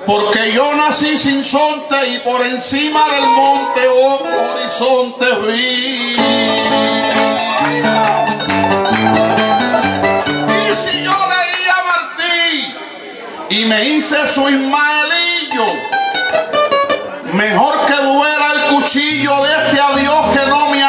Porque yo nací sin sonte y por encima del monte otros horizontes vi. Y si yo leí a Martí y me hice su Ismaelillo, mejor que duela el cuchillo de este adiós que no me